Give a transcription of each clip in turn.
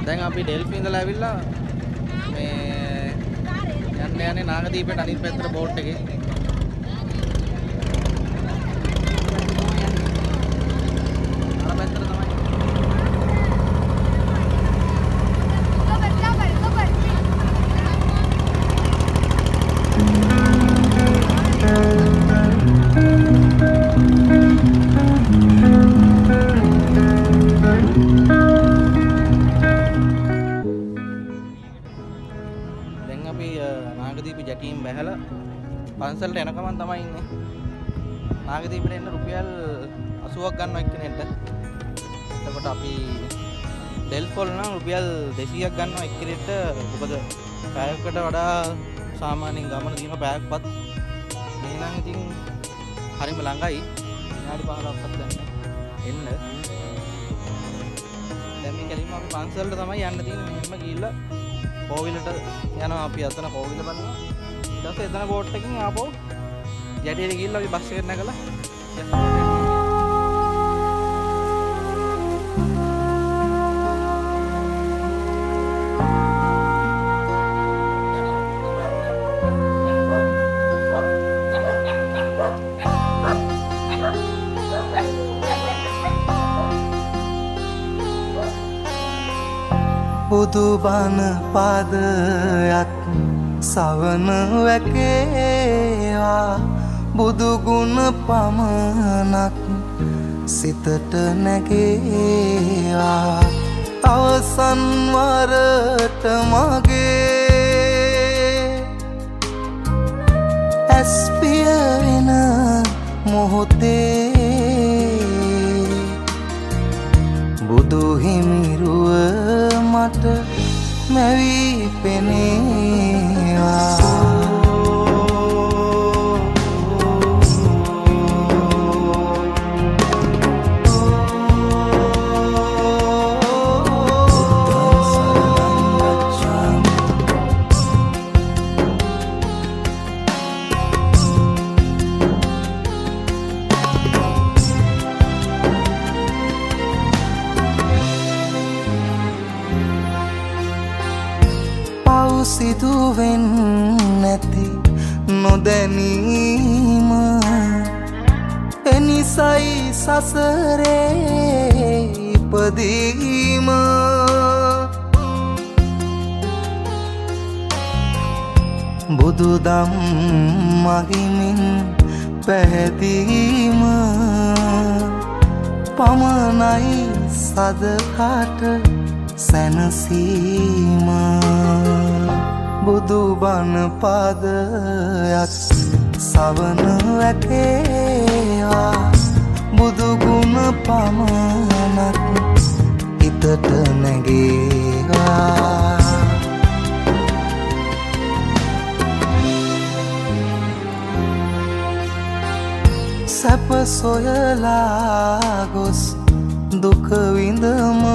දැන් අපි ඩෙල්ෆි ඉඳලා ඇවිල්ලා මේ යන්නේ නාගදීපේට අනිත් පැත්තට බෝට් එකේ. අර පැත්තට තමයි. ජැකීම් බැහැලා පන්සලට එනකමන් තමයි ඉන්නේ. නාගදීපේට එන්න රුපියල් 80ක් ගන්නවා එක්කෙනෙක්ට. එතකොට අපි ඩෙල්ෆෝල් නම් රුපියල් 200ක් ගන්නවා එක්කෙනෙක්ට. මොකද පැයකට වඩා සාමාන්‍යයෙන් ගමන දින පැයක්වත්. එහෙනම් ඉතින් හරිම ළඟයි. විනාඩි 15ක්වත් ගන්න එන්න. දැන් මේ කලින්ම අපි පන්සලට තමයි යන්න තියෙන්නේ. මෙහෙම ගිහිල්ලා කෝවිලට යනවා. අපි අතන කෝවිල බලනවා. ඊට පස්සේ එතන බෝට් එකකින් ආපහු යටියට ගිහිල්ලා අපි බස් එකට නැගලා බුදු බණ පාදයක් සවන වැකේවා බුදු ගුණ පමණක් සිතට නැගේවා අවසන් වරට මගේ ඇස් පිය වෙන මොහොතේ බුදු හිමිරුව මට මැවී පෙනේවා සිදුවෙන් නැති නොදැනීම එනිසයි සසරේ ඉපදීම බුදුදම් මහිමින් පැහැදීම පමණයි සදහට සැනසීම බුදු බණ පාදයක් සවන වැකේවා බුදු ගුණ පමණක් හිතට නැගේවා සැප සොයලා ගොස් දුක විඳම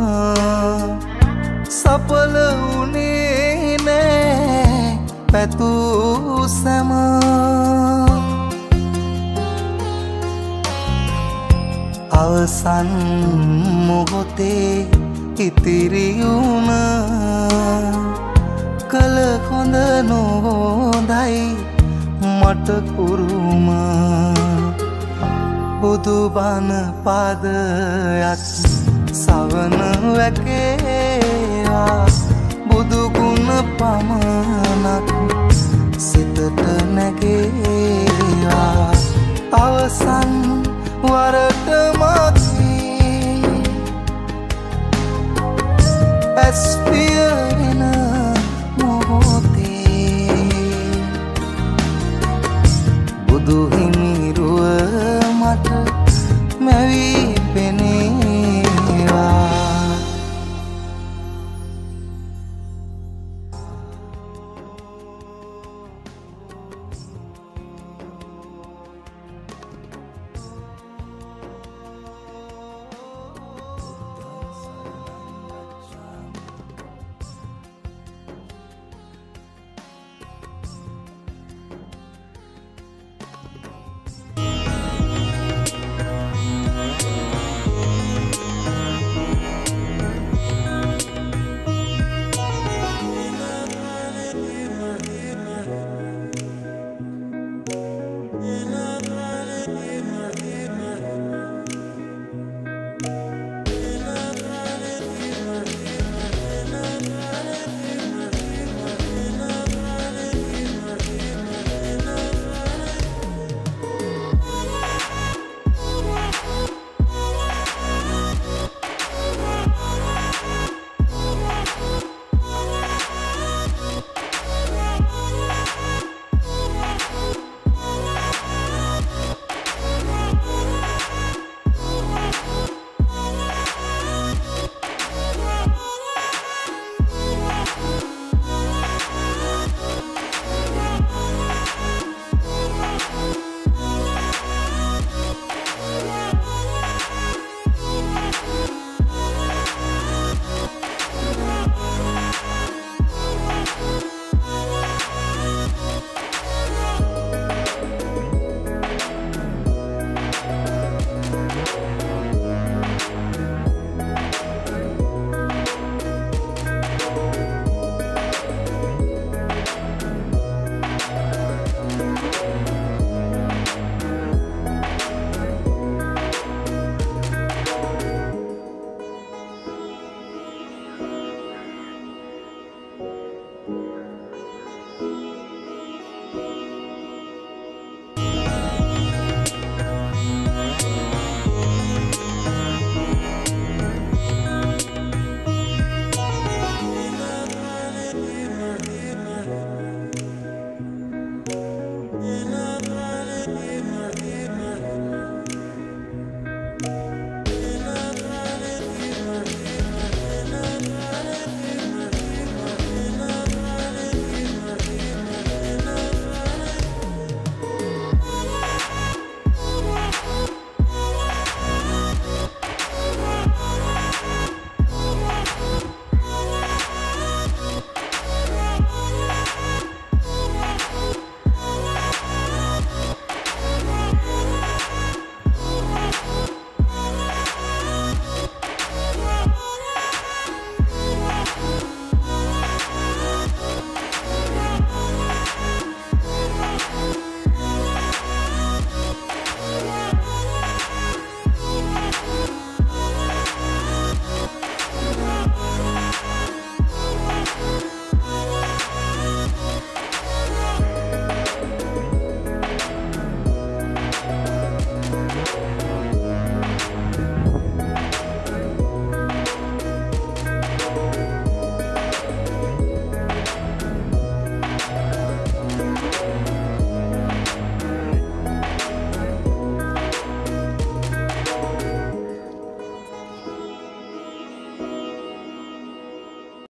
සඵල වුණේ නෑ පැtuu සැම අවසන් මොහොතේ ඉතිරි වුණ කල හොඳ නොහොඳයි මට කුරුම බුදු බණ පාදයක් සවන වැකේවා බුදු ගුණ පමණක් සිතට නැගේවා අවසන් වරට මගේ ඇස් පිය